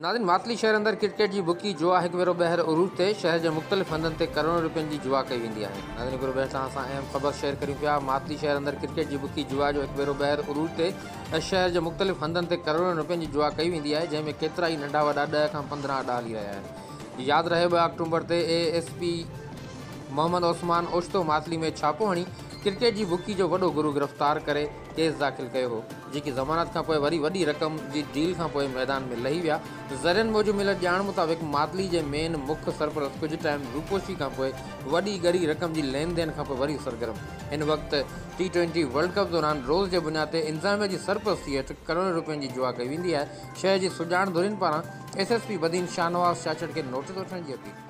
नाज़रीन, मातली शहर अंदर क्रिकेट की बुकी जुआ एक भेरो ॿाहिरि उरूज ते शहर के मुख़्तलिफ़ हंधनि ते करोड़ों रुपयनि की जुआ कई वेंदी आहे। नाज़रीन, गुरु ॿाहिरि सां अहम ख़बर शेयर करूं पिया। मातली शहर अंदर क्रिकेट की बुकी जुआ जो एक भेरो ॿाहिरि उरूज ते शहर के मुख़्तलिफ़ हंधनि ते करोड़ों रुपयनि की जुआ कई वेंदी आहे, जंहिंमें केतिरा ई नंढा वॾा 10 खां 15 अॾा हली रहिया आहिनि। यादि रहे 2 अक्टूबर ते ASP मोहम्मद ओस्मान ओचितो मातली में छापो हणी क्रिकेट की बुकी जो वॾो गुरु गिरफ़्तार करे केस दाख़िल कयो हो, जेकी ज़मानत खां पोइ वरी वॾी रक़म जी डील खां पोइ मैदान में लही विया। ज़रियनि मूजिब मिलल ॼाण मुताबिक़ मातली के मेन मुख्य सरपरस्त कुछ टाइम रूपोशी खां पोइ वॾी ॻरी रक़म की लेन देन खां पोइ वरी सरगर्म। इन वक्त T20 वर्ल्ड कप दौरान रोज़ के बुनियाद ते इंतज़ामिया की सरपरस्ती हेठि करोड़ों रुपयनि की जुआ कई वेंदी आहे। शहर की सुजाण धुरियुनि पारां SSP बदीन शाहनवाज़ चाचड़ के नोटिस वठण की अपील।